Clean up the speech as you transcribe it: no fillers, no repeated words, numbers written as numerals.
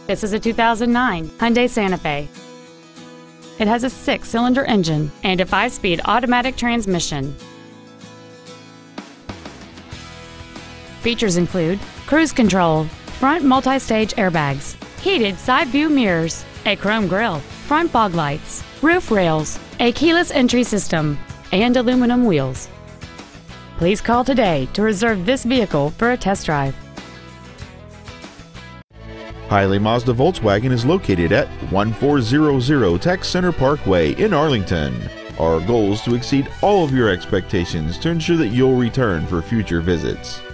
This is a 2009 Hyundai Santa Fe. It has a 6-cylinder engine and a 5-speed automatic transmission. Features include cruise control, front multi-stage airbags, heated side view mirrors, a chrome grille, front fog lights, roof rails, a keyless entry system, and aluminum wheels. Please call today to reserve this vehicle for a test drive. Hiley Mazda Volkswagen is located at 1400 Tech Center Parkway in Arlington. Our goal is to exceed all of your expectations to ensure that you'll return for future visits.